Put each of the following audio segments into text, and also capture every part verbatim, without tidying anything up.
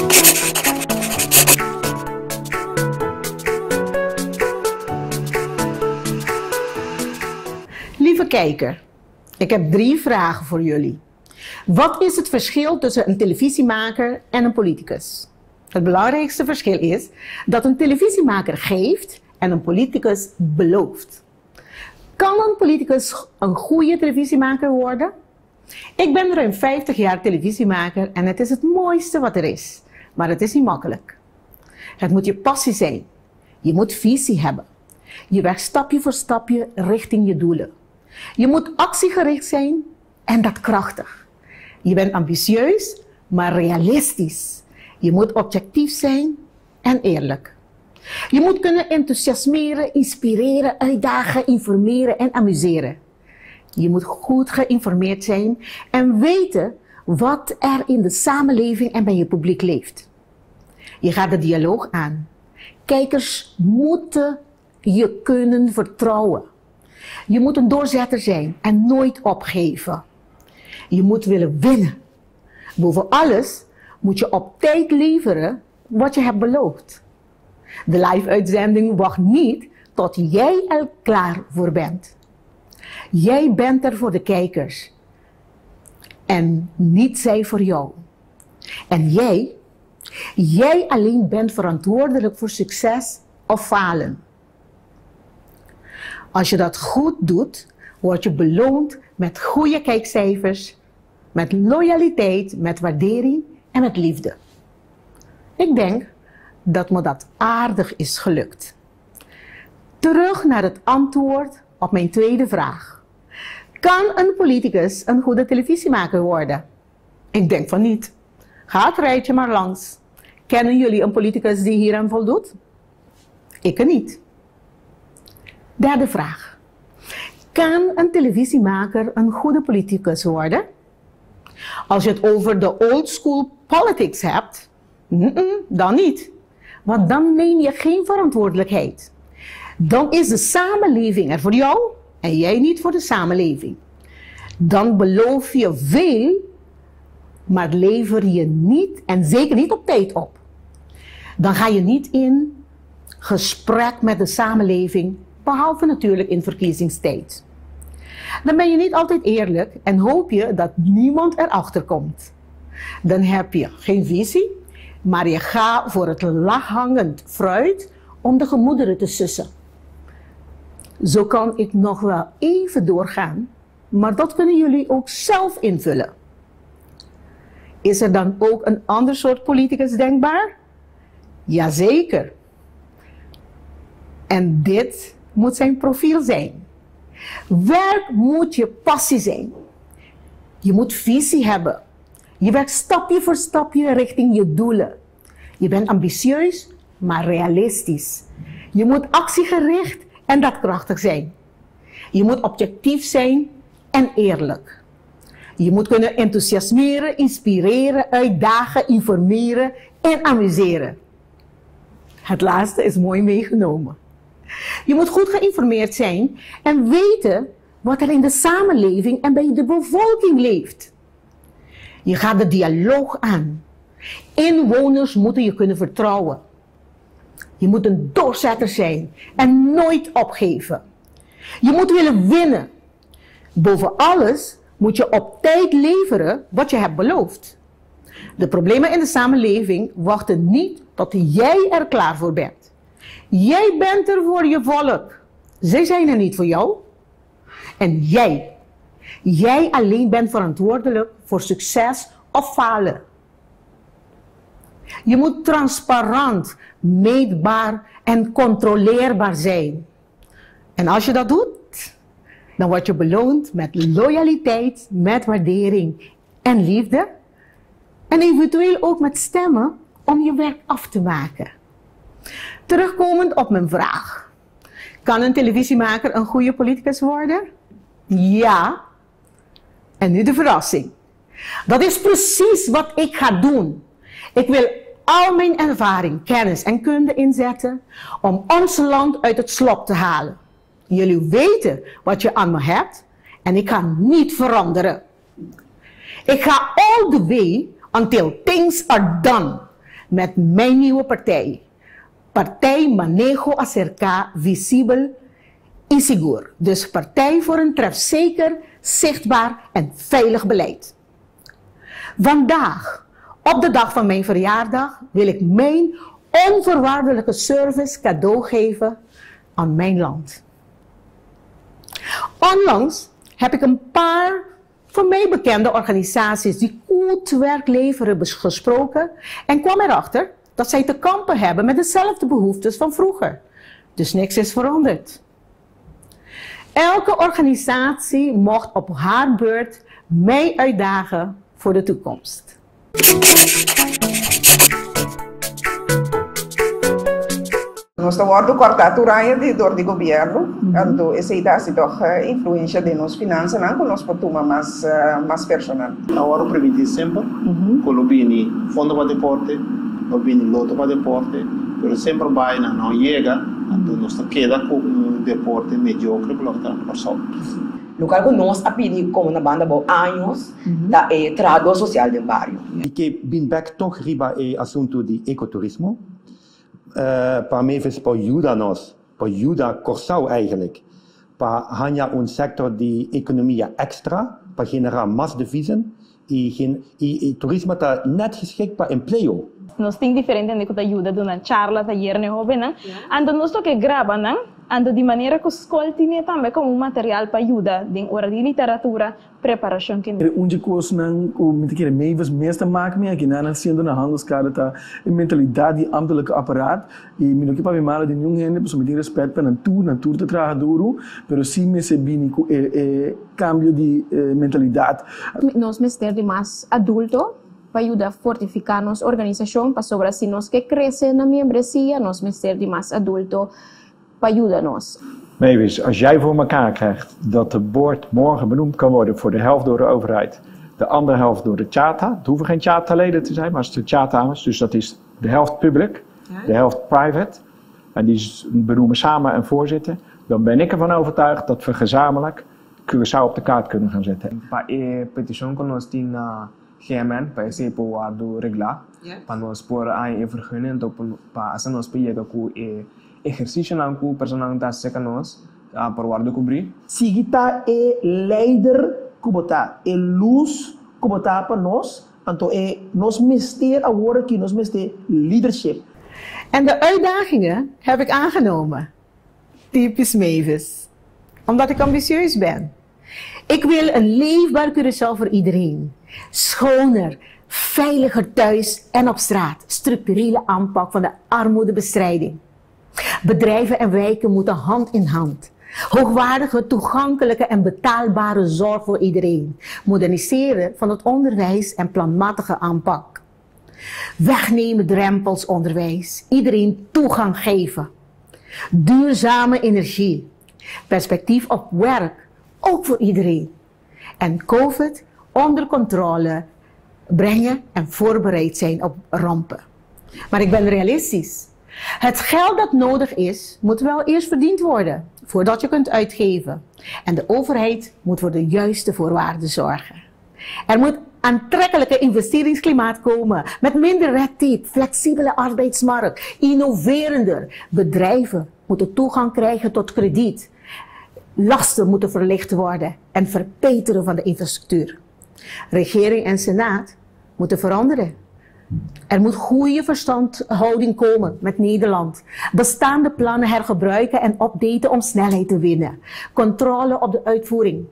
Lieve kijker, ik heb drie vragen voor jullie. Wat is het verschil tussen een televisiemaker en een politicus? Het belangrijkste verschil is dat een televisiemaker geeft en een politicus belooft. Kan een politicus een goede televisiemaker worden? Ik ben ruim vijftig jaar televisiemaker en het is het mooiste wat er is. Maar het is niet makkelijk. Het moet je passie zijn. Je moet visie hebben. Je werkt stapje voor stapje richting je doelen. Je moet actiegericht zijn en dat krachtig. Je bent ambitieus, maar realistisch. Je moet objectief zijn en eerlijk. Je moet kunnen enthousiasmeren, inspireren, uitdagen, informeren en amuseren. Je moet goed geïnformeerd zijn en weten wat er in de samenleving en bij je publiek leeft. Je gaat de dialoog aan. Kijkers moeten je kunnen vertrouwen. Je moet een doorzetter zijn en nooit opgeven. Je moet willen winnen. Boven alles moet je op tijd leveren wat je hebt beloofd. De live-uitzending wacht niet tot jij er klaar voor bent. Jij bent er voor de kijkers. En niet zij voor jou. En jij, jij alleen bent verantwoordelijk voor succes of falen. Als je dat goed doet, word je beloond met goede kijkcijfers, met loyaliteit, met waardering en met liefde. Ik denk dat me dat aardig is gelukt. Terug naar het antwoord op mijn tweede vraag. Kan een politicus een goede televisiemaker worden? Ik denk van niet. Ga het rijtje maar langs. Kennen jullie een politicus die hieraan voldoet? Ik niet. Derde vraag. Kan een televisiemaker een goede politicus worden? Als je het over de old school politics hebt, mm-mm, dan niet. Want dan neem je geen verantwoordelijkheid. Dan is de samenleving er voor jou en jij niet voor de samenleving. Dan beloof je veel, maar lever je niet en zeker niet op tijd op. Dan ga je niet in gesprek met de samenleving, behalve natuurlijk in verkiezingstijd. Dan ben je niet altijd eerlijk en hoop je dat niemand erachter komt. Dan heb je geen visie, maar je gaat voor het laaghangend fruit om de gemoederen te sussen. Zo kan ik nog wel even doorgaan, maar dat kunnen jullie ook zelf invullen. Is er dan ook een ander soort politicus denkbaar? Jazeker. En dit moet zijn profiel zijn. Werk moet je passie zijn. Je moet visie hebben. Je werkt stapje voor stapje richting je doelen. Je bent ambitieus, maar realistisch. Je moet actiegericht en daadkrachtig zijn. Je moet objectief zijn en eerlijk. Je moet kunnen enthousiasmeren, inspireren, uitdagen, informeren en amuseren. Het laatste is mooi meegenomen. Je moet goed geïnformeerd zijn en weten wat er in de samenleving en bij de bevolking leeft. Je gaat de dialoog aan. Inwoners moeten je kunnen vertrouwen. Je moet een doorzetter zijn en nooit opgeven. Je moet willen winnen. Boven alles moet je op tijd leveren wat je hebt beloofd. De problemen in de samenleving wachten niet tot jij er klaar voor bent. Jij bent er voor je volk. Zij zijn er niet voor jou. En jij, jij alleen bent verantwoordelijk voor succes of falen. Je moet transparant, meetbaar en controleerbaar zijn. En als je dat doet, dan word je beloond met loyaliteit, met waardering en liefde. En eventueel ook met stemmen om je werk af te maken. Terugkomend op mijn vraag. Kan een televisiemaker een goede politicus worden? Ja. En nu de verrassing. Dat is precies wat ik ga doen. Ik wil al mijn ervaring, kennis en kunde inzetten om ons land uit het slop te halen. Jullie weten wat je aan me hebt en ik ga niet veranderen. Ik ga all the way until things are done. met mijn nieuwe partij. Partij Manejo Acerca Visibel y Seguro. Dus Partij voor een trefzeker, zichtbaar en veilig beleid. Vandaag, op de dag van mijn verjaardag, wil ik mijn onvoorwaardelijke service cadeau geven aan mijn land. Onlangs heb ik een paar voor mij bekende organisaties die goed werk leveren gesproken en kwam erachter dat zij te kampen hebben met dezelfde behoeftes van vroeger. Dus niks is veranderd. Elke organisatie mocht op haar beurt mij uitdagen voor de toekomst. Nós estamos cortando a door do governo, então essa ideia se toch influência de nos finanças, não que nós podemos mais mais personal. Na hora prevenir sempre, colobini fundo para deporte, colobini loto para deporte, pero sempre vai na não chega, então nós queda com um deporte mediocre pelo que está passando. Local que nós apelidamos como na banda por anos da é trabalho social do bairro. E que bin back toch riba e assunto de ecoturismo. Uh, para mim, para ajudar-nos, para ajudar Corsau eigenlijk, para ganhar um sector de economia extra, para generar mais devisen e, e, e turismo está net geschikt para emprego. Nós temos diferente de que ajuda de uma charla, taller, ne hobby, né? Ando nós to que grava, né? Ando de maneira que escoltine também como um material para ajudar de hora de literatura, preparação que. Onde coisas não o me que meivas meeste maken me aqui na sendo na handelskade tá a mentalidade ambtelijke apparaat e me no que para me mala de nenhum gente pessoa me tem respeito para natura natura de trabalhador pero sim me se bini com é cambio de eh, mentalidade. Nós mestre de mais adulto para ajudar a fortificar nossa organização para sobre assim nós que cresce na membresia nós mestre de mais adulto para ajudar nós. Mavis, als jij voor elkaar krijgt dat de board morgen benoemd kan worden voor de helft door de overheid, de andere helft door de Chata, het hoeven geen Chata-leden te zijn, maar als het de Chata is, dus dat is de helft public, de helft private, en die benoemen samen een voorzitter, dan ben ik ervan overtuigd dat we gezamenlijk Curaçao op de kaart kunnen gaan zetten. Para a petição que nós temos na G M N, para esse povo do reglar, para nós pôr aí a vergunning, para assim nós pegar com exercício não com personal da seca nós a provar de cobrir. Sigita é leider como tá, é luz como tá para nós, então é nós mister agora que nós mister leadership. En de uitdagingen heb ik aangenomen. Typisch Mavis. Omdat ik ambitieus ben. Ik wil een leefbaar Curaçao voor iedereen. Schoner, veiliger thuis en op straat. Structurele aanpak van de armoedebestrijding. Bedrijven en wijken moeten hand in hand. Hoogwaardige, toegankelijke en betaalbare zorg voor iedereen. Moderniseren van het onderwijs en planmatige aanpak. Wegnemen drempels onderwijs. Iedereen toegang geven. Duurzame energie. Perspectief op werk. Ook voor iedereen. En COVID onder controle brengen en voorbereid zijn op rampen. Maar ik ben realistisch. Het geld dat nodig is, moet wel eerst verdiend worden, voordat je kunt uitgeven. En de overheid moet voor de juiste voorwaarden zorgen. Er moet aantrekkelijke investeringsklimaat komen, met minder red tape, flexibele arbeidsmarkt, innoverender. Bedrijven moeten toegang krijgen tot krediet. Lasten moeten verlicht worden en verbeteren van de infrastructuur. Regering en Senaat moeten veranderen. Er moet goede verstandhouding komen met Nederland. Bestaande plannen hergebruiken en updaten om snelheid te winnen. Controle op de uitvoering.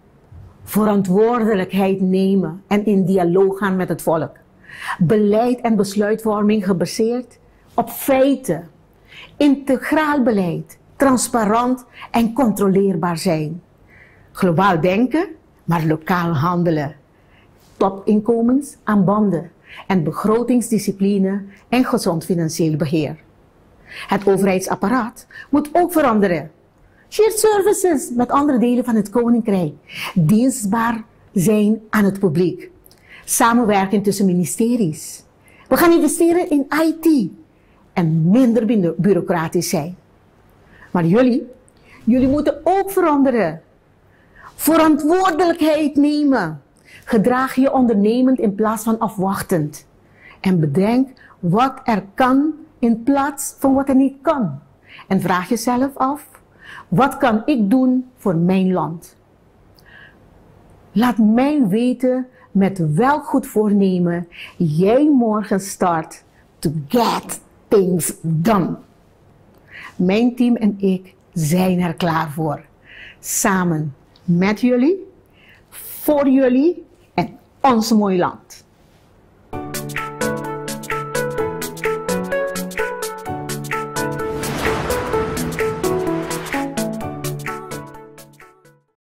Verantwoordelijkheid nemen en in dialoog gaan met het volk. Beleid en besluitvorming gebaseerd op feiten. Integraal beleid. Transparant en controleerbaar zijn. Globaal denken, maar lokaal handelen. Topinkomens aan banden. En begrotingsdiscipline en gezond financieel beheer. Het overheidsapparaat moet ook veranderen. Shared services met andere delen van het Koninkrijk. Dienstbaar zijn aan het publiek. Samenwerking tussen ministeries. We gaan investeren in I T. En minder bureaucratisch zijn. Maar jullie, jullie moeten ook veranderen. Verantwoordelijkheid nemen. Gedraag je ondernemend in plaats van afwachtend. En bedenk wat er kan in plaats van wat er niet kan. En vraag jezelf af, wat kan ik doen voor mijn land? Laat mij weten met welk goed voornemen jij morgen start to get things done. Mijn team en ik zijn er klaar voor. Samen met jullie, voor jullie en ons mooie land.